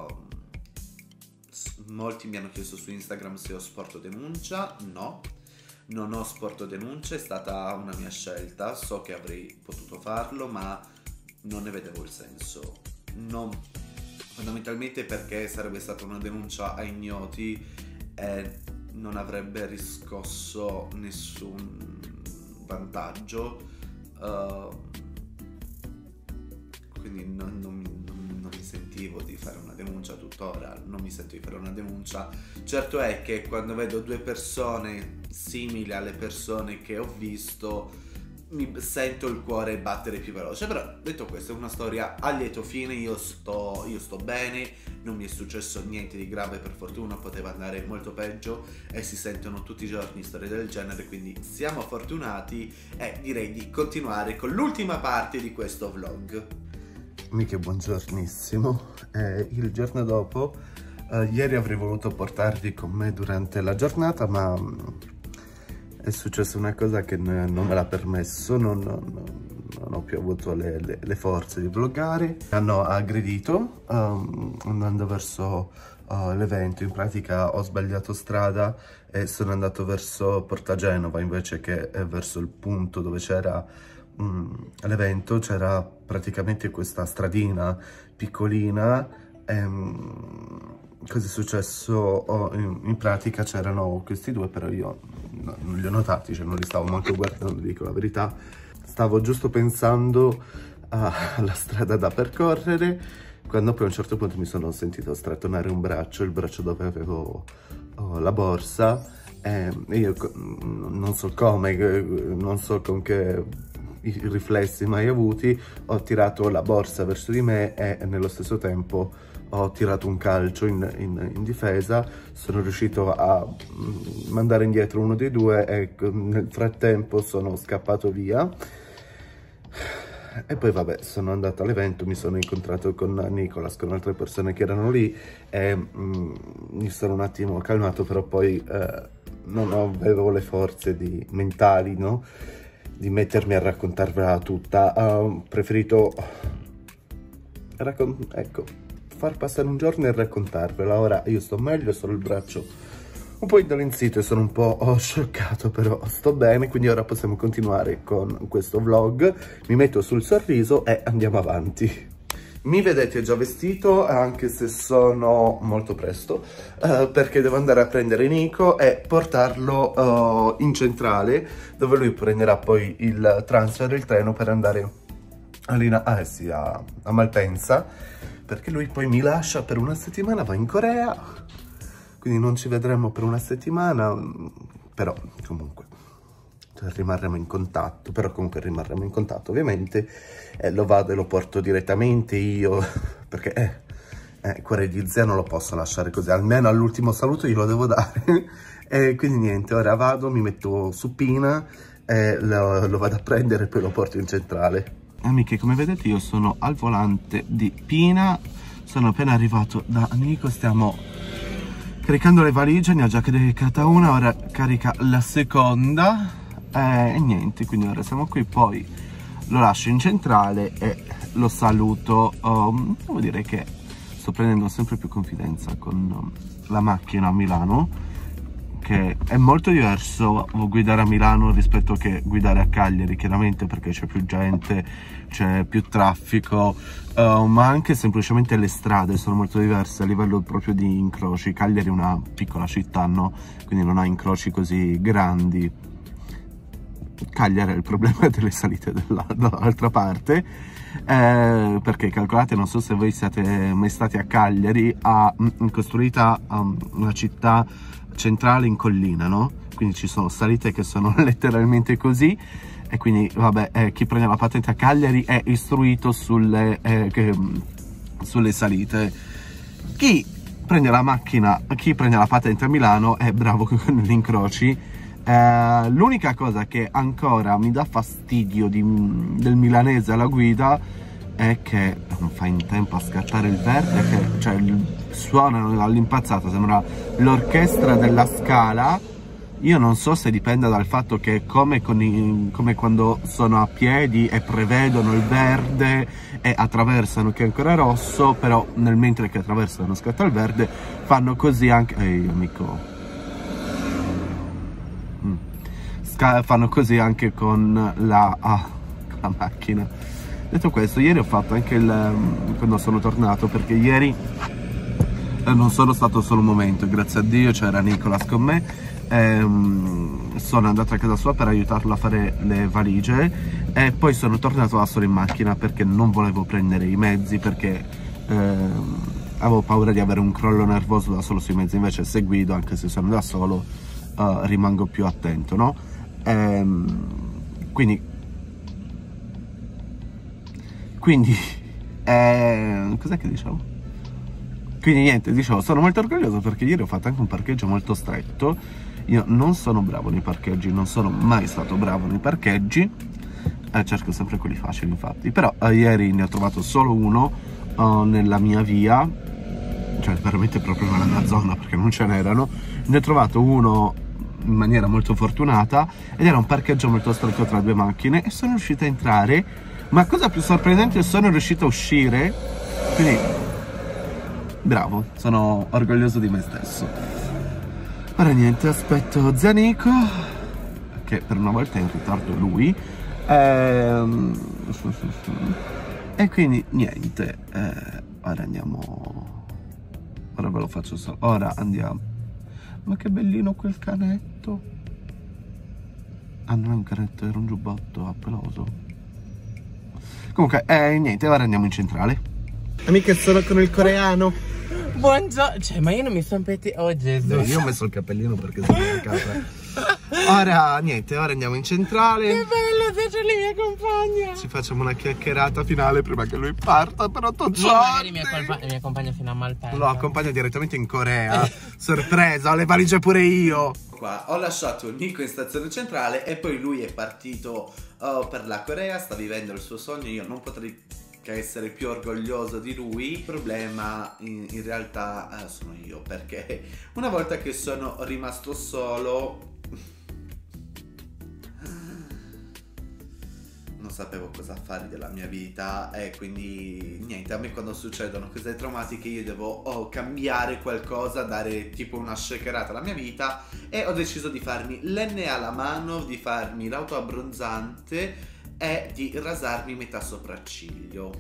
molti mi hanno chiesto su Instagram se ho sporto denuncia. No, non ho sporto denuncia, è stata una mia scelta. So che avrei potuto farlo, ma non ne vedevo il senso. fondamentalmente perché sarebbe stata una denuncia a ignoti e non avrebbe riscosso nessun vantaggio, quindi non mi sentivo di fare una denuncia, tuttora non mi sento di fare una denuncia. Certo è che quando vedo due persone simili alle persone che ho visto mi sento il cuore battere più veloce. Però detto questo, è una storia a lieto fine, io sto bene, non mi è successo niente di grave, per fortuna, poteva andare molto peggio e si sentono tutti i giorni storie del genere, quindi siamo fortunati e direi di continuare con l'ultima parte di questo vlog. Amiche, buongiornissimo. Il giorno dopo, ieri avrei voluto portarvi con me durante la giornata, ma è successa una cosa che non me l'ha permesso, non ho più avuto le forze di vloggare. Mi hanno aggredito andando verso l'evento. In pratica ho sbagliato strada e sono andato verso Porta Genova invece che verso il punto dove c'era l'evento. C'era praticamente questa stradina piccolina. Cosa è successo? In pratica c'erano questi due, però io non li ho notati, cioè non li stavo manco guardando, dico la verità. Stavo giusto pensando alla strada da percorrere, quando poi a un certo punto mi sono sentito strattonare un braccio, il braccio dove avevo la borsa, e io non so come, non so con che i riflessi mai avuti, ho tirato la borsa verso di me e nello stesso tempo ho tirato un calcio in difesa. Sono riuscito a mandare indietro uno dei due e nel frattempo sono scappato via. E poi vabbè, sono andato all'evento, mi sono incontrato con Nicolas, con altre persone che erano lì e mi sono un attimo calmato, però poi non avevo le forze mentali, no? Di mettermi a raccontarvela tutta. Ho preferito far passare un giorno e raccontarvela. Ora io sto meglio, solo il braccio un po' indolenzito e sono un po' scioccato, però sto bene, quindi ora possiamo continuare con questo vlog. Mi metto sul sorriso e andiamo avanti. Mi vedete già vestito, anche se sono molto presto, perché devo andare a prendere Nico e portarlo in centrale, dove lui prenderà poi il transfer, il treno per andare a Malpensa, perché lui poi mi lascia per una settimana, va in Corea, quindi non ci vedremo per una settimana, però comunque rimarremo in contatto, ovviamente, lo vado e lo porto direttamente io, perché cuore di zia non lo posso lasciare così, almeno all'ultimo saluto glielo devo dare. E quindi niente, ora vado, mi metto su Pina e lo vado a prendere e poi lo porto in centrale. Amiche, come vedete io sono al volante di Pina, sono appena arrivato da Nico, stiamo caricando le valigie, ne ho già caricata una, ora carica la seconda e niente, quindi ora siamo qui, poi lo lascio in centrale e lo saluto. Devo dire che sto prendendo sempre più confidenza con la macchina a Milano, che è molto diverso guidare a Milano rispetto che guidare a Cagliari, chiaramente, perché c'è più gente, c'è più traffico, ma anche semplicemente le strade sono molto diverse a livello proprio di incroci. Cagliari è una piccola città, no? Quindi non ha incroci così grandi. Cagliari è il problema delle salite dall'altra parte, perché calcolate, non so se voi siete mai stati a Cagliari, ha costruita una città centrale in collina, no? Quindi ci sono salite che sono letteralmente così, e quindi vabbè, chi prende la patente a Cagliari è istruito sulle salite. Chi prende la macchina, chi prende la patente a Milano è bravo con gli incroci. L'unica cosa che ancora mi dà fastidio del milanese alla guida è che non fa in tempo a scattare il verde, che cioè suonano all'impazzata, sembra l'orchestra della Scala. Io non so se dipenda dal fatto che come quando sono a piedi e prevedono il verde e attraversano che è ancora rosso, però mentre che attraversano scatta il verde, fanno così anche amico. Fanno così anche con la macchina. Detto questo, ieri ho fatto anche quando sono tornato, perché ieri non sono stato solo un momento, grazie a Dio c'era Nicolas con me. Sono andato a casa sua per aiutarlo a fare le valigie e poi sono tornato da solo in macchina perché non volevo prendere i mezzi, perché avevo paura di avere un crollo nervoso da solo sui mezzi. Invece se guido, anche se sono da solo, rimango più attento, no? Quindi cos'è che dicevo? Quindi niente, dicevo, sono molto orgoglioso perché ieri ho fatto anche un parcheggio molto stretto. Io non sono bravo nei parcheggi, non sono mai stato bravo nei parcheggi, cerco sempre quelli facili infatti, però ieri ne ho trovato solo uno nella mia via, cioè veramente proprio nella mia zona, perché non ce n'erano. Ne ho trovato uno in maniera molto fortunata ed era un parcheggio molto stretto tra due macchine e sono riuscito a entrare, ma cosa più sorprendente, sono riuscito a uscire, quindi bravo, sono orgoglioso di me stesso. Ora niente, aspetto zia Nico, che per una volta è in ritardo lui, e quindi niente, ora andiamo, ora ve lo faccio solo, ora andiamo. Ma che bellino quel canetto. Ah, non è un canetto, era un giubbotto peloso. Comunque, niente, ora andiamo in centrale. Amiche, sono con il coreano. Buongiorno, cioè, ma io non mi sono petti. Oh Gesù. Io ho messo il cappellino perché sono a casa. Ora, niente, ora andiamo in centrale. Che bello, se c'è lì mi accompagna. Ci facciamo una chiacchierata finale prima che lui parta, però magari mi accompagna fino a Malpensa. Lo accompagna direttamente in Corea. Sorpresa, ho le valigie pure io. Qua ho lasciato Nico in stazione centrale e poi lui è partito per la Corea, sta vivendo il suo sogno. Io non potrei che essere più orgoglioso di lui. Il problema in realtà sono io, perché una volta che sono rimasto solo non sapevo cosa fare della mia vita, e quindi niente, a me quando succedono cose traumatiche io devo cambiare qualcosa, dare tipo una shakerata alla mia vita, e ho deciso di farmi l'enne alla mano, di farmi l'autoabbronzante e di rasarmi metà sopracciglio.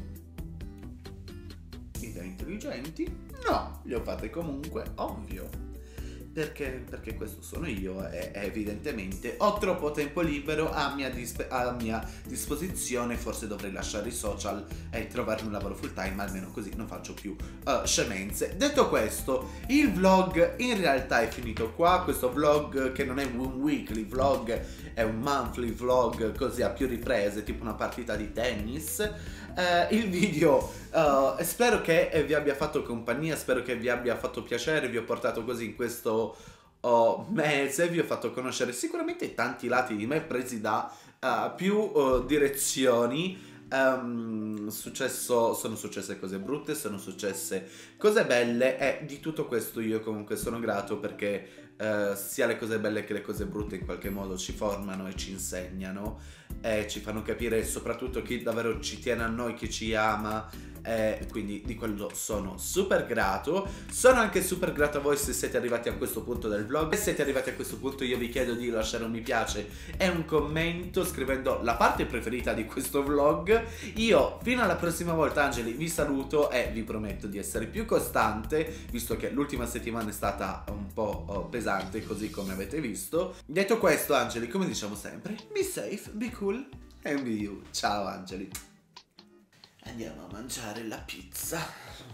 Idee intelligenti? No, le ho fatte comunque, ovvio. Perché questo sono io e evidentemente ho troppo tempo libero a mia disposizione. Forse dovrei lasciare i social e trovarmi un lavoro full time, almeno così non faccio più scemenze. Detto questo, il vlog in realtà è finito qua. Questo vlog, che non è un weekly vlog, è un monthly vlog, così a più riprese, tipo una partita di tennis. Il video spero che vi abbia fatto compagnia, spero che vi abbia fatto piacere, vi ho portato così in questo mese, vi ho fatto conoscere sicuramente tanti lati di me presi da più direzioni. Sono successe cose brutte, sono successe cose belle, e di tutto questo io comunque sono grato, perché sia le cose belle che le cose brutte in qualche modo ci formano e ci insegnano e ci fanno capire soprattutto chi davvero ci tiene a noi, chi ci ama, quindi di quello sono super grato. Sono anche super grato a voi se siete arrivati a questo punto del vlog. Se siete arrivati a questo punto io vi chiedo di lasciare un mi piace e un commento scrivendo la parte preferita di questo vlog. Io fino alla prossima volta, Angeli, vi saluto e vi prometto di essere più costante, visto che l'ultima settimana è stata un po' pesante, così come avete visto. Detto questo, Angeli, come diciamo sempre, be safe, be cool and be you. Ciao Angeli. Andiamo a mangiare la pizza.